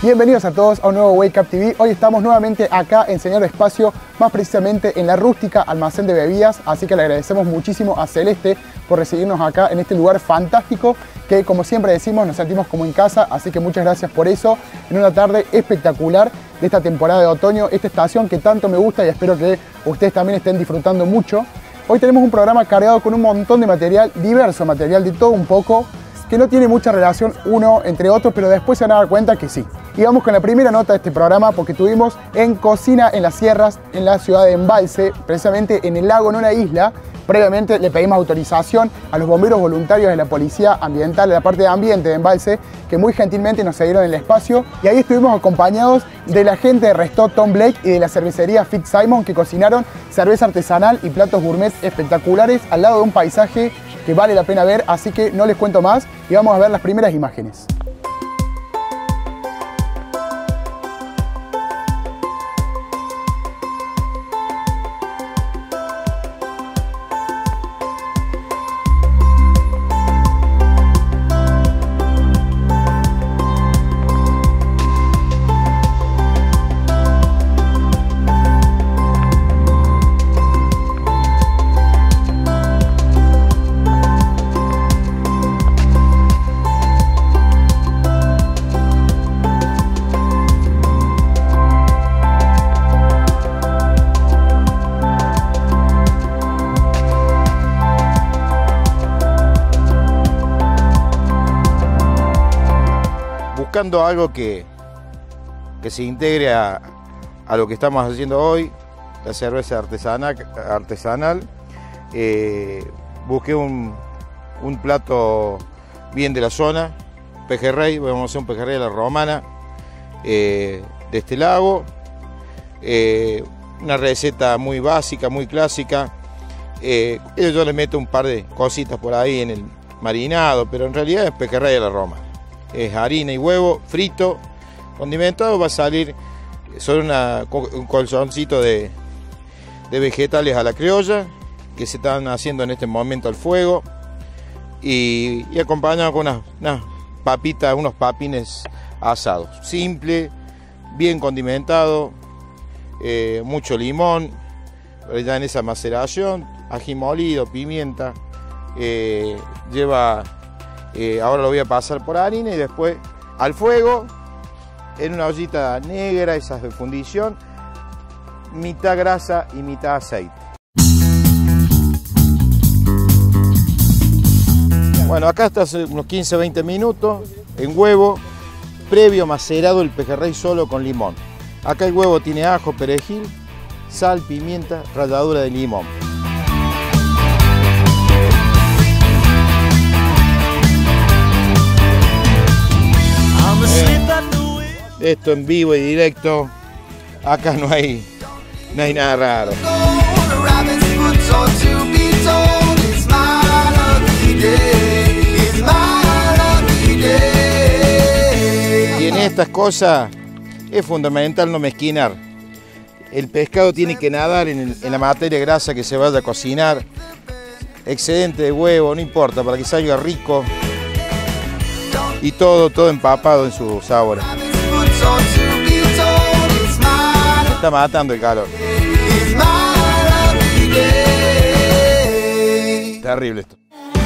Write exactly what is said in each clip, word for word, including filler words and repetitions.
Bienvenidos a todos a un nuevo Wake Up T V. Hoy estamos nuevamente acá en Señor Espacio, más precisamente en la rústica almacén de bebidas, así que le agradecemos muchísimo a Celeste por recibirnos acá en este lugar fantástico que, como siempre decimos, nos sentimos como en casa, así que muchas gracias por eso. En una tarde espectacular de esta temporada de otoño, esta estación que tanto me gusta y espero que ustedes también estén disfrutando mucho. Hoy tenemos un programa cargado con un montón de material, diverso material de todo un poco, que no tiene mucha relación uno entre otros, pero después se van a dar cuenta que sí. Y vamos con la primera nota de este programa porque tuvimos en Cocina en las Sierras, en la ciudad de Embalse, precisamente en el lago, en una isla. Previamente le pedimos autorización a los bomberos voluntarios de la Policía Ambiental, de la parte de ambiente de Embalse, que muy gentilmente nos cedieron el espacio. Y ahí estuvimos acompañados de la gente de Restó Tom Blake y de la cervecería Fitz Simon, que cocinaron cerveza artesanal y platos gourmet espectaculares al lado de un paisaje que vale la pena ver, así que no les cuento más y vamos a ver las primeras imágenes. Buscando algo que, que se integre a, a lo que estamos haciendo hoy, la cerveza artesanal, artesanal eh, busqué un, un plato bien de la zona, pejerrey, vamos a hacer un pejerrey a la romana, eh, de este lago, eh, una receta muy básica, muy clásica. Eh, yo le meto un par de cositas por ahí en el marinado, pero en realidad es pejerrey a la romana. Es harina y huevo frito, condimentado, va a salir sobre una, un colchoncito de, de vegetales a la criolla que se están haciendo en este momento al fuego y, y acompañado con unas, unas papitas, unos papines asados. Simple, bien condimentado, eh, mucho limón, ya en esa maceración, ají molido, pimienta, eh, lleva... Eh, ahora lo voy a pasar por harina y después al fuego, en una ollita negra, esas de fundición, mitad grasa y mitad aceite. Bueno, acá está hace unos quince a veinte minutos, en huevo, previo macerado el pejerrey solo con limón. Acá el huevo tiene ajo, perejil, sal, pimienta, ralladura de limón. Esto en vivo y directo, acá no hay, no hay nada raro. Y en estas cosas es fundamental no mezquinar. El pescado tiene que nadar en, el, en la materia grasa que se vaya a cocinar. Excedente de huevo, no importa, para que salga rico. Y todo, todo empapado en su sabor. Me está matando el calor. Terrible esto.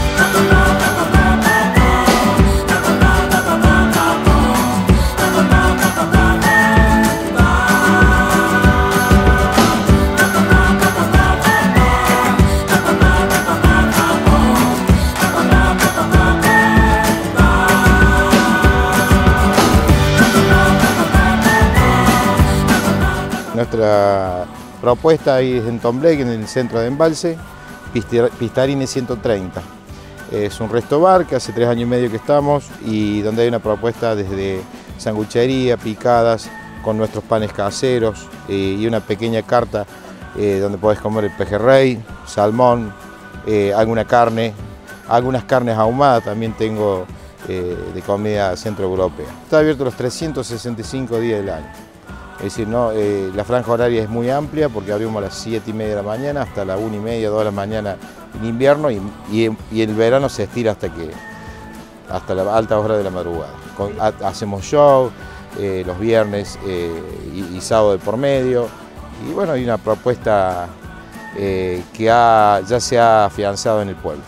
Nuestra propuesta ahí es en Tom Blake, en el centro de Embalse, Pistarine ciento treinta. Es un resto bar que hace tres años y medio que estamos y donde hay una propuesta desde sanguchería, picadas, con nuestros panes caseros eh, y una pequeña carta eh, donde podés comer el pejerrey, salmón, eh, alguna carne, algunas carnes ahumadas también tengo eh, de comida centroeuropea. Está abierto los trescientos sesenta y cinco días del año. Es decir, no, eh, la franja horaria es muy amplia porque abrimos a las siete y media de la mañana hasta la una y media, dos de la mañana en invierno y, y, y el verano se estira hasta que hasta la alta hora de la madrugada. Con, ha, hacemos show, eh, los viernes eh, y, y sábado de por medio. Y bueno, hay una propuesta eh, que ha, ya se ha afianzado en el pueblo.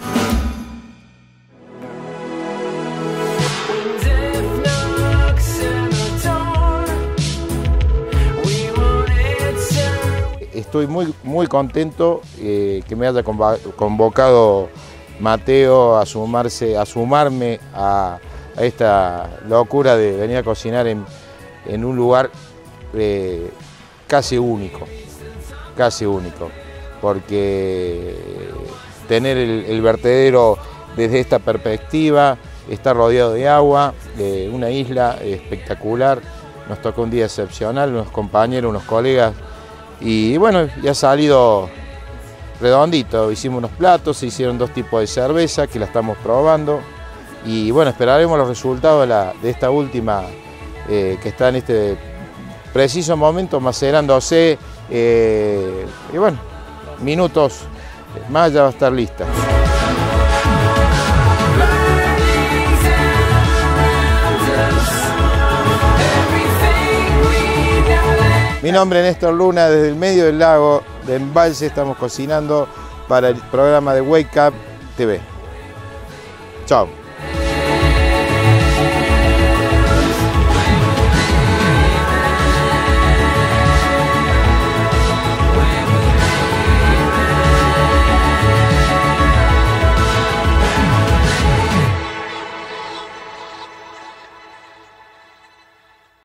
Estoy muy, muy contento eh, que me haya convocado Mateo a, sumarse, a sumarme a, a esta locura de venir a cocinar en, en un lugar eh, casi único, casi único, porque tener el, el vertedero desde esta perspectiva, estar rodeado de agua, de una isla espectacular, nos tocó un día excepcional, unos compañeros, unos colegas, y bueno, ya ha salido redondito. Hicimos unos platos, se hicieron dos tipos de cerveza que la estamos probando y bueno, esperaremos los resultados de, la, de esta última eh, que está en este preciso momento macerándose eh, y bueno, minutos más ya va a estar lista. Mi nombre es Néstor Luna, desde el medio del lago de Embalse estamos cocinando para el programa de Wake Up T V. Chao.